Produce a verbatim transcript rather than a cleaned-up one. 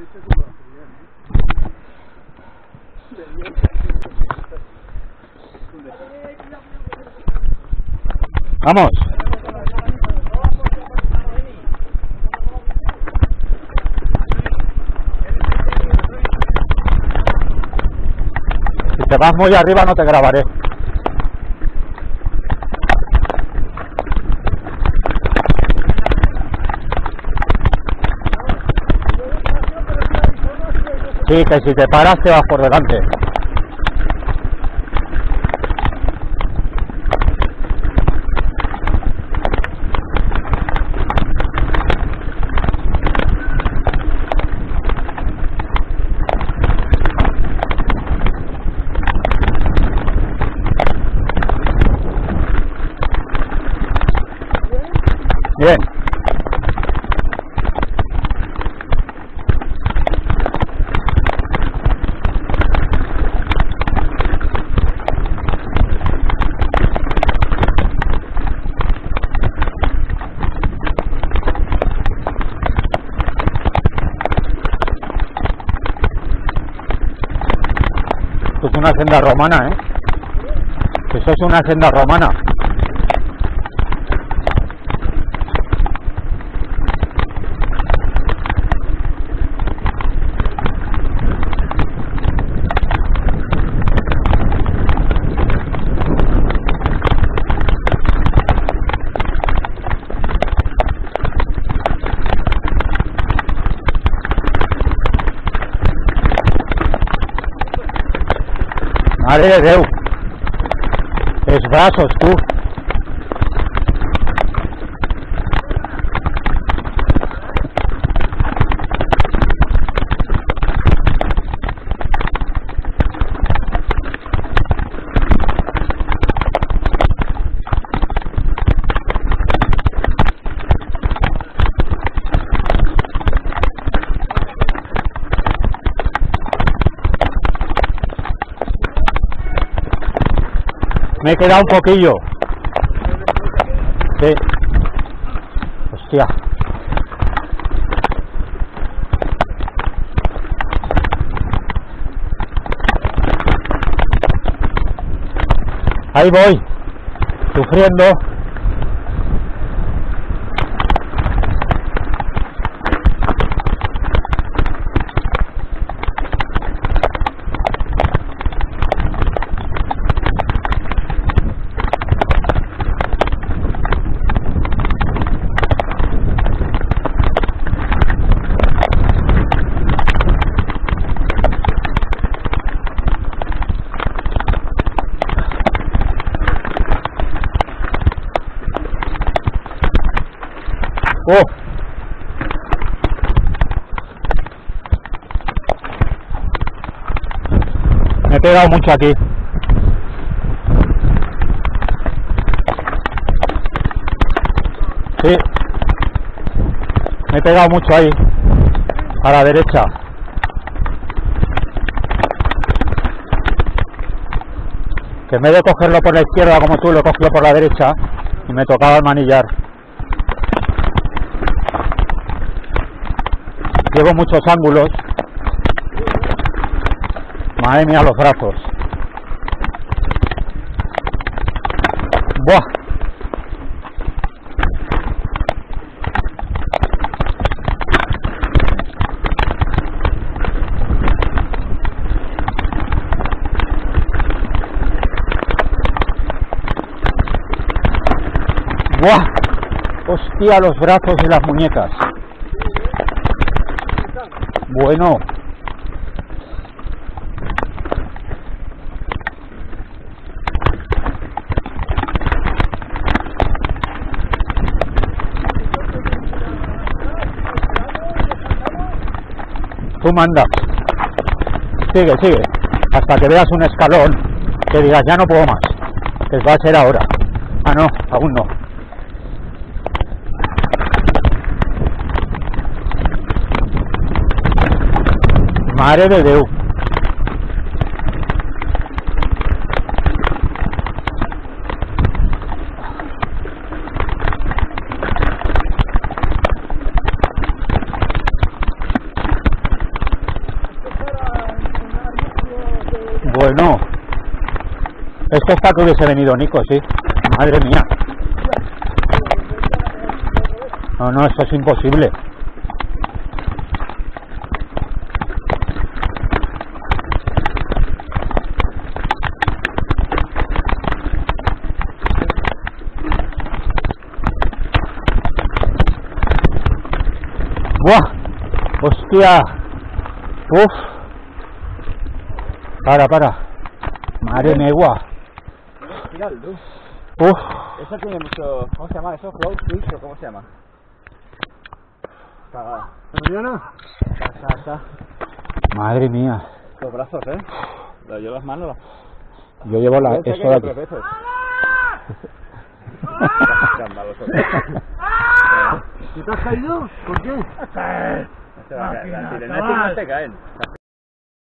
Vamos. Si te vas muy arriba no te grabaré. Sí, que si te paras te vas por delante. Bien. Esto es una senda romana, ¿eh? Eso es una senda romana. Mare de Déu, els braços, tu. Me he quedado un poquillo. Sí. Hostia. Ahí voy, sufriendo. Oh. Me he pegado mucho aquí. Sí. Me he pegado mucho ahí. A la derecha. Que en vez de cogerlo por la izquierda como tú, lo he cogido por la derecha y me tocaba el manillar. Llevo muchos ángulos. Madre mía, los brazos. Buah. Buah. Hostia, los brazos y las muñecas. Bueno. Tú mandas. Sigue, sigue. Hasta que veas un escalón que digas, ya no puedo más. Que va a ser ahora. Ah, no, aún no. Mare de Déu. Pues no. Esto es para que hubiese venido Nico, sí. Madre mía. No, no, esto es imposible. ¡Buah! ¡Hostia! ¡Uf! Para, para. Madre mía, guau. Uf. Eso tiene mucho... ¿Cómo se llama eso? ¿Flow fish o cómo se llama? Cagada. ¿Mañana? Sa, sa, sa. Madre mía. Los brazos, ¿eh? Yo las manos... Yo llevo la, Yo sé eso que de yo aquí. tres veces. ¿Y te has caído? ¿Por qué? No se va a caer. Las sirenas no se caen.